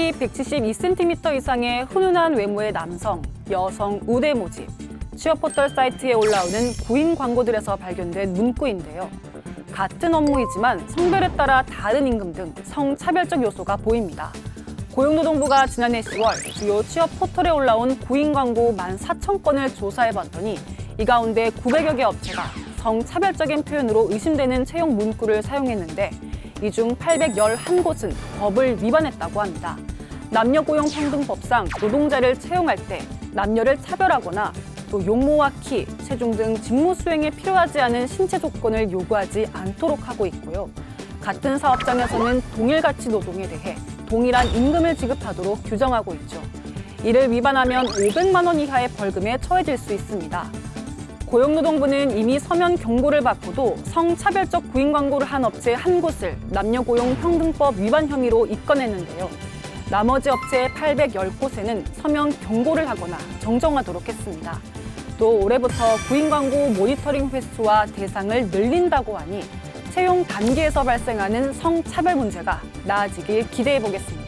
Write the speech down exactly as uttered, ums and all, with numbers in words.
키 백칠십이 센티미터 이상의 훈훈한 외모의 남성, 여성 우대 모집. 취업 포털 사이트에 올라오는 구인 광고들에서 발견된 문구인데요. 같은 업무이지만 성별에 따라 다른 임금 등 성차별적 요소가 보입니다. 고용노동부가 지난해 시월 주요 취업 포털에 올라온 구인 광고 만 사천 건을 조사해봤더니 이 가운데 구백여 개 업체가 성차별적인 표현으로 의심되는 채용 문구를 사용했는데 이 중 팔백십일 곳은 법을 위반했다고 합니다. 남녀고용평등법상 노동자를 채용할 때 남녀를 차별하거나 또 용모와 키, 체중 등 직무 수행에 필요하지 않은 신체 조건을 요구하지 않도록 하고 있고요. 같은 사업장에서는 동일 가치 노동에 대해 동일한 임금을 지급하도록 규정하고 있죠. 이를 위반하면 오백만 원 이하의 벌금에 처해질 수 있습니다. 고용노동부는 이미 서면 경고를 받고도 성차별적 구인 광고를 한 업체 한 곳을 남녀고용평등법 위반 혐의로 입건했는데요. 나머지 업체 팔백십 곳에는 서면 경고를 하거나 정정하도록 했습니다. 또 올해부터 구인 광고 모니터링 횟수와 대상을 늘린다고 하니 채용 단계에서 발생하는 성차별 문제가 나아지길 기대해 보겠습니다.